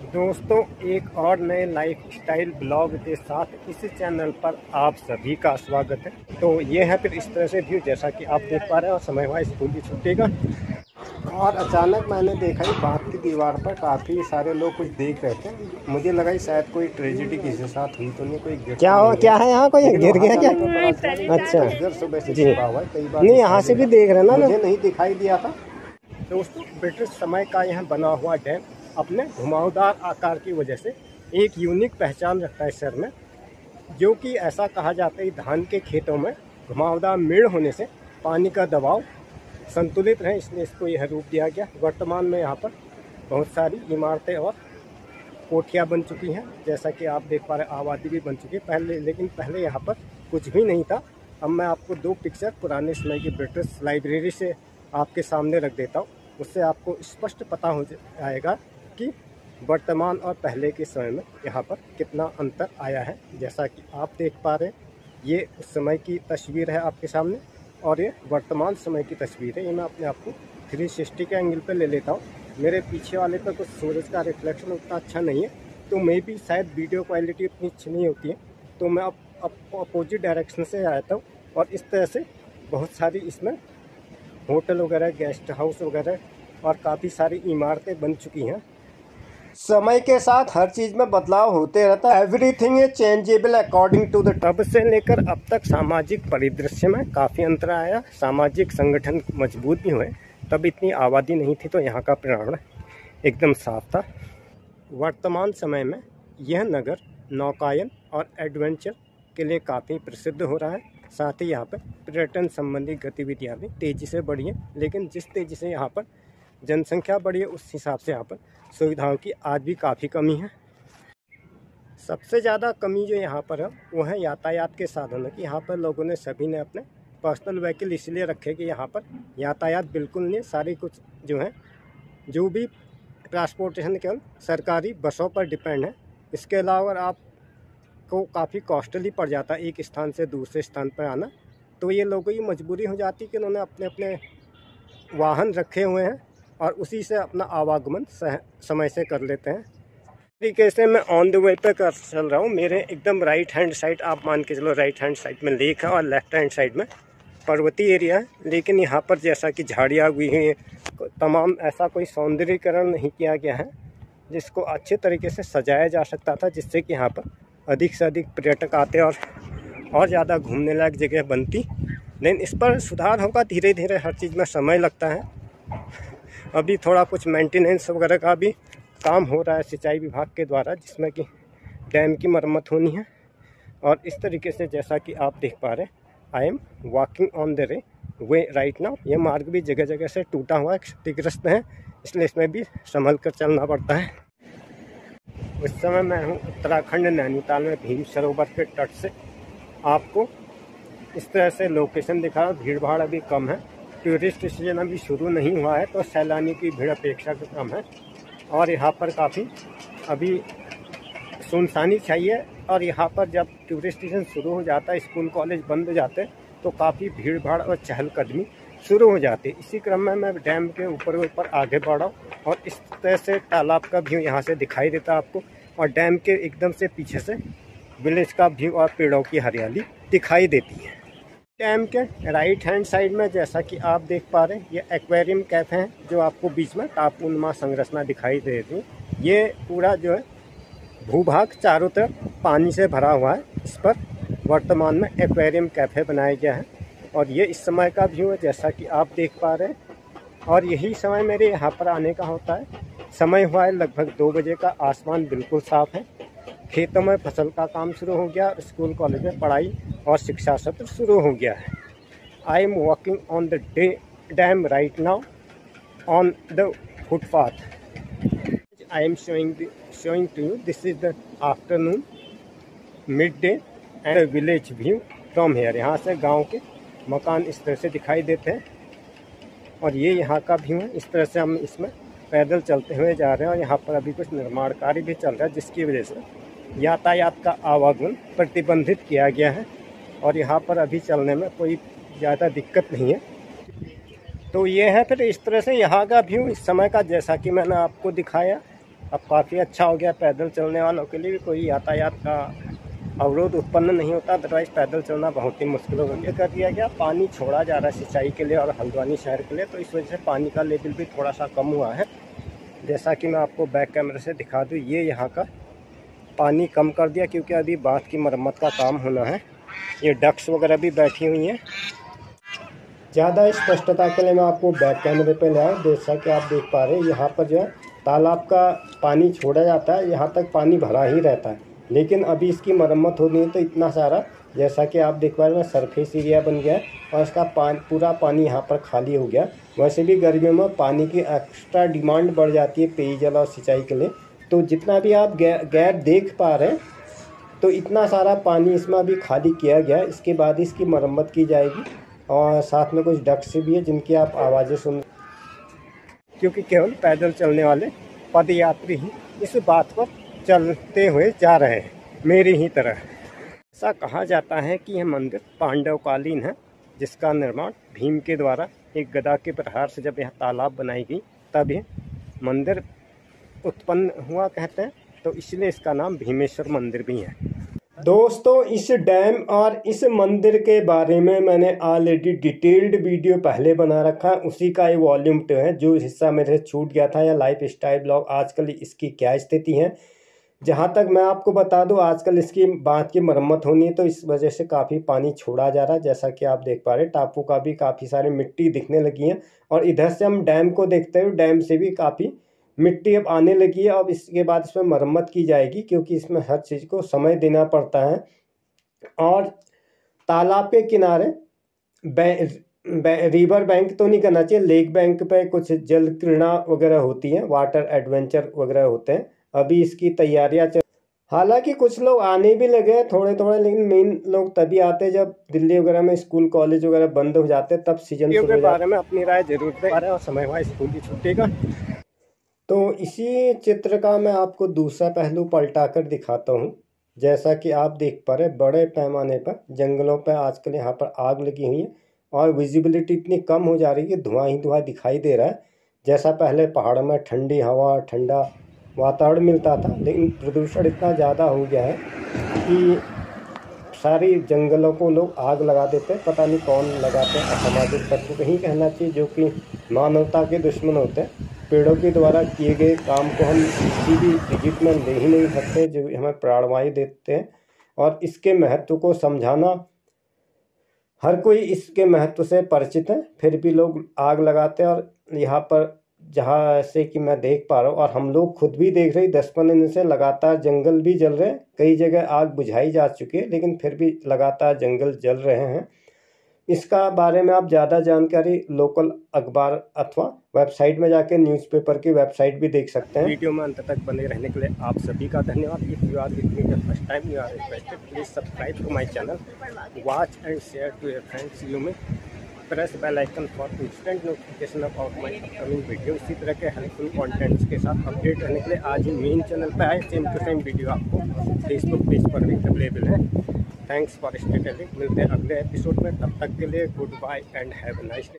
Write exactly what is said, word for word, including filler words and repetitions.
दोस्तों, एक और नए लाइफस्टाइल ब्लॉग के साथ इस चैनल पर आप सभी का स्वागत है। तो ये है फिर इस तरह से व्यू जैसा कि आप देख पा रहे हैं। और समय हुआ स्कूल की छुट्टी का, और अचानक मैंने देखा ही बाहर की दीवार पर काफ़ी सारे लोग कुछ देख रहे थे। मुझे लगा ही शायद कोई ट्रेजेडी किसी के साथ हुई तो नहीं, कोई क्या हो क्या है यहाँ, कोई गिर गया क्या? अच्छा इधर सुबह से जी हुआ कई बार नहीं, यहाँ से भी देख रहे ना, मुझे नहीं दिखाई दिया था। दोस्तों, ब्रिटिश समय का यह बना हुआ डैम अपने घुमावदार आकार की वजह से एक यूनिक पहचान रखता है शहर में, जो कि ऐसा कहा जाता है धान के खेतों में घुमावदार मेड़ होने से पानी का दबाव संतुलित रहे, इसलिए इसको यह रूप दिया गया। वर्तमान में यहाँ पर बहुत सारी इमारतें और कोठियाँ बन चुकी हैं, जैसा कि आप देख पा रहे हैं। आबादी भी बन चुकी है पहले, लेकिन पहले यहाँ पर कुछ भी नहीं था। अब मैं आपको दो पिक्चर पुराने समय की ब्रिटिश लाइब्रेरी से आपके सामने रख देता हूँ, उससे आपको स्पष्ट पता हो जाएगा कि वर्तमान और पहले के समय में यहाँ पर कितना अंतर आया है। जैसा कि आप देख पा रहे हैं, ये उस समय की तस्वीर है आपके सामने, और ये वर्तमान समय की तस्वीर है। ये मैं अपने आप को थ्री सिक्सटी के एंगल पे ले लेता हूँ। मेरे पीछे वाले पर कुछ सूरज का रिफ्लेक्शन उतना अच्छा नहीं है, तो मे भी शायद वीडियो क्वालिटी उतनी अच्छी नहीं होती है, तो मैं अब अपोजिट डायरेक्शन से आता हूँ। और इस तरह से बहुत सारी इसमें होटल वगैरह, गेस्ट हाउस वगैरह और काफ़ी सारी इमारतें बन चुकी हैं। समय के साथ हर चीज़ में बदलाव होते रहता है। Everything is changeable according to the तब से लेकर अब तक सामाजिक परिदृश्य में काफ़ी अंतर आया। सामाजिक संगठन मजबूत भी हुए। तब इतनी आबादी नहीं थी, तो यहाँ का पर्यावरण एकदम साफ था। वर्तमान समय में यह नगर नौकायन और एडवेंचर के लिए काफ़ी प्रसिद्ध हो रहा है। साथ ही यहाँ पर पर्यटन संबंधी गतिविधियाँ भी तेज़ी से बढ़ी हैं, लेकिन जिस तेज़ी से यहाँ पर जनसंख्या बढ़ी है उस हिसाब से यहाँ पर सुविधाओं की आज भी काफ़ी कमी है। सबसे ज़्यादा कमी जो यहाँ पर है वो है यातायात के साधनों की। यहाँ पर लोगों ने सभी ने अपने पर्सनल व्हीकल इसलिए रखे कि यहाँ पर यातायात बिल्कुल नहीं। सारी कुछ जो है जो भी ट्रांसपोर्टेशन केवल सरकारी बसों पर डिपेंड है। इसके अलावा आप को काफ़ी कॉस्टली पड़ जाता है एक स्थान से दूसरे स्थान पर आना, तो ये लोगों की मजबूरी हो जाती है कि उन्होंने अपने अपने वाहन रखे हुए हैं और उसी से अपना आवागमन समय से कर लेते हैं। तरीके से मैं ऑन द वे पे कर चल रहा हूँ। मेरे एकदम राइट हैंड साइड, आप मान के चलो राइट हैंड साइड में लेक है और लेफ्ट हैंड साइड में पर्वतीय एरिया है। लेकिन यहाँ पर जैसा कि झाड़ियाँ हुई हैं, तमाम ऐसा कोई सौंदर्यीकरण नहीं किया गया है जिसको अच्छे तरीके से सजाया जा सकता था, जिससे कि यहाँ पर अधिक से अधिक पर्यटक आते और और ज़्यादा घूमने लायक जगह बनती। लेकिन इस पर सुधार होगा धीरे धीरे, हर चीज़ में समय लगता है। अभी थोड़ा कुछ मेंटेनेंस वगैरह का भी काम हो रहा है सिंचाई विभाग के द्वारा, जिसमें कि डैम की मरम्मत होनी है। और इस तरीके से जैसा कि आप देख पा रहे हैं, I am walking on the railway right now. ये मार्ग भी जगह जगह से टूटा हुआ है, क्षतिग्रस्त है, इसलिए इसमें भी संभल कर चलना पड़ता है। उस समय मैं हूँ उत्तराखंड नैनीताल में भीम सरोवर के तट से। आपको इस तरह से लोकेशन दिखा रहा हूँ। भीड़ भाड़ अभी कम है, टूरिस्ट सीजन अभी शुरू नहीं हुआ है, तो सैलानी की भीड़ अपेक्षाकृत कम है। और यहाँ पर काफ़ी अभी सुनसानी चाहिए। और यहाँ पर जब टूरिस्ट सीजन शुरू हो जाता है, स्कूल कॉलेज बंद हो जाते हैं, तो काफ़ी भीड़ भाड़ और चहलकदमी शुरू हो जाती है। इसी क्रम में मैं डैम के ऊपर ऊपर आगे बढ़ा हूँ, और इस तरह से तालाब का व्यू यहाँ से दिखाई देता है आपको। और डैम के एकदम से पीछे से विलेज का व्यू और पेड़ों की हरियाली दिखाई देती है। डैम के राइट हैंड साइड में जैसा कि आप देख पा रहे हैं, ये एक्वेरियम कैफे हैं, जो आपको बीच में टापुनुमा संरचना दिखाई दे रही है। ये पूरा जो है भूभाग चारों तरफ पानी से भरा हुआ है। इस पर वर्तमान में एक्वेरियम कैफे बनाया गया है, और ये इस समय का व्यू है जैसा कि आप देख पा रहे हैं। और यही समय मेरे यहाँ पर आने का होता है। समय हुआ है लगभग दो बजे का, आसमान बिल्कुल साफ है, खेतों में फसल का काम शुरू हो गया, स्कूल कॉलेज में पढ़ाई और शिक्षा सत्र शुरू हो गया है। I am walking on the day dam right now on the footpath. I am showing showing to you this is the afternoon midday and village view from here. यहाँ से गांव के मकान इस तरह से दिखाई देते हैं, और ये यहाँ का व्यू है। इस तरह से हम इसमें पैदल चलते हुए जा रहे हैं, और यहाँ पर अभी कुछ निर्माण कार्य भी चल रहा है, जिसकी वजह से यातायात का आवागमन प्रतिबंधित किया गया है। और यहाँ पर अभी चलने में कोई ज़्यादा दिक्कत नहीं है। तो ये है फिर इस तरह से यहाँ का व्यू इस समय का, जैसा कि मैंने आपको दिखाया। अब काफ़ी अच्छा हो गया, पैदल चलने वालों के लिए भी कोई यातायात का अवरोध उत्पन्न नहीं होता, अदरवाइज़ पैदल चलना बहुत ही मुश्किल हो गया। कर दिया गया, पानी छोड़ा जा रहा है सिंचाई के लिए और हल्द्वानी शहर के लिए, तो इस वजह से पानी का लेवल भी थोड़ा सा कम हुआ है। जैसा कि मैं आपको बैक कैमरे से दिखा दूँ, ये यहाँ का पानी कम कर दिया क्योंकि अभी बांध की मरम्मत का काम होना है। ये डक्स वगैरह भी बैठी हुई हैं। ज़्यादा स्पष्टता के लिए मैं आपको बैक कैमरे पे ले आया। जैसा कि आप देख पा रहे हैं, यहाँ पर जो है तालाब का पानी छोड़ा जाता है, यहाँ तक पानी भरा ही रहता है, लेकिन अभी इसकी मरम्मत होनी है तो इतना सारा, जैसा कि आप देख पा रहे हैं, सरफेस एरिया बन गया है और इसका पानी पूरा पानी यहाँ पर खाली हो गया। वैसे भी गर्मियों में पानी की एक्स्ट्रा डिमांड बढ़ जाती है पेयजल और सिंचाई के लिए, तो जितना भी आप गैप देख पा रहे हैं, तो इतना सारा पानी इसमें अभी खाली किया गया है। इसके बाद इसकी मरम्मत की जाएगी और साथ में कुछ डक्स भी है जिनकी आप आवाज़ें सुन, क्योंकि केवल पैदल चलने वाले पदयात्री ही इस बात पर चलते हुए जा रहे हैं, मेरी ही तरह। ऐसा कहा जाता है कि यह मंदिर पांडवकालीन है, जिसका निर्माण भीम के द्वारा एक गदा के प्रहार से जब यह तालाब बनाई गई तब यह मंदिर उत्पन्न हुआ कहते हैं, तो इसलिए इसका नाम भीमेश्वर मंदिर भी है। दोस्तों, इस डैम और इस मंदिर के बारे में मैंने ऑलरेडी डिटेल्ड वीडियो पहले बना रखा है, उसी का ये वॉल्यूम टू है। जो हिस्सा मेरे से छूट गया था, या लाइफ स्टाइल ब्लॉग आजकल इसकी क्या स्थिति है, जहाँ तक मैं आपको बता दूं, आजकल इसकी बांध की मरम्मत होनी है, तो इस वजह से काफ़ी पानी छोड़ा जा रहा है। जैसा कि आप देख पा रहे हैं, टापू का भी काफ़ी सारी मिट्टी दिखने लगी है और इधर से हम डैम को देखते हुए, डैम से भी काफ़ी मिट्टी अब आने लगी है। अब इसके बाद इसमें मरम्मत की जाएगी क्योंकि इसमें हर चीज़ को समय देना पड़ता है। और तालाब के किनारे रिवर बैंक तो नहीं करना चाहिए, लेक बैंक पे कुछ जल क्रीड़ा वगैरह होती हैं, वाटर एडवेंचर वगैरह होते हैं। अभी इसकी तैयारियां चल, हालांकि कुछ लोग आने भी लगे हैं थोड़े थोड़े, लेकिन मेन लोग तभी आते हैं जब दिल्ली वगैरह में स्कूल कॉलेज वगैरह बंद हो जाते हैं, तब सीजन शुरू हो जाता है। बारे में अपनी राय जरूर दें और समय हुआ स्कूल की छुट्टी का। तो इसी चित्र का मैं आपको दूसरा पहलू पलटा कर दिखाता हूँ। जैसा कि आप देख पा रहे, बड़े पैमाने पर जंगलों पर आजकल यहाँ पर आग लगी हुई है और विजिबिलिटी इतनी कम हो जा रही है कि धुआं ही धुआं दिखाई दे रहा है। जैसा पहले पहाड़ में ठंडी हवा, ठंडा वातावरण मिलता था, लेकिन प्रदूषण इतना ज़्यादा हो गया है कि सारी जंगलों को लोग आग लगा देते हैं। पता नहीं कौन लगाते हैं, असामाजिक तत्व कहीं कहना चाहिए, जो कि मानवता के दुश्मन होते हैं। पेड़ों के द्वारा किए गए काम को हम किसी भी डिजिट में ले ही नहीं सकते, जो हमें प्राणवायु देते हैं। और इसके महत्व को समझाना, हर कोई इसके महत्व से परिचित है, फिर भी लोग आग लगाते हैं। और यहाँ पर जहाँ से कि मैं देख पा रहा हूँ और हम लोग खुद भी देख रहे हैं, दस पंद्रह दिन से लगातार जंगल भी जल रहे हैं। कई जगह आग बुझाई जा चुकी है, लेकिन फिर भी लगातार जंगल जल रहे हैं। इसका बारे में आप ज़्यादा जानकारी लोकल अखबार अथवा वेबसाइट में जाके न्यूज़पेपर की वेबसाइट भी देख सकते हैं। वीडियो में अंत तक बने रहने के लिए आप सभी का धन्यवाद। If you are with me the first time, you are requested please subscribe to my channel, watch and share to your friends. You may press bell icon for instant notification about my upcoming video. इसी तरह के helpful contents के साथ update रहने के लिए आज ही main channel पर आए। सेम टू सेम वीडियो आपको फेसबुक पेज पर भी अवेलेबल है। Thanks for stay telling. मिलते हैं अगले एपिसोड में, तब तक के लिए goodbye and have a nice day.